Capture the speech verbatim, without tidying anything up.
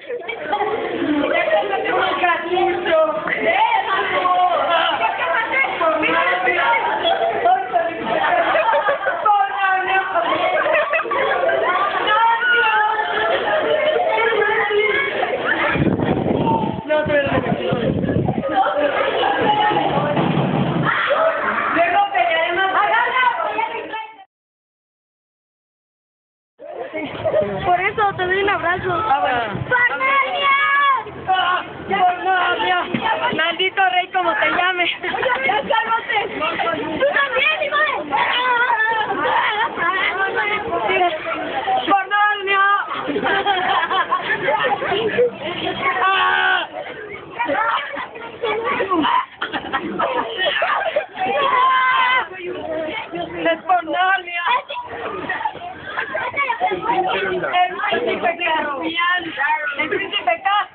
Por eso te doy un abrazo. Ah, bueno. ¡Cornelia! ¡Cornelia! Maldito rey, como te llame. ¡Ya cálmate! ¡Tú también, hijo de... ¡Cornelia! ¡Ah! ¡Es Cornelia! El príncipe Caspian, el príncipe Caspian.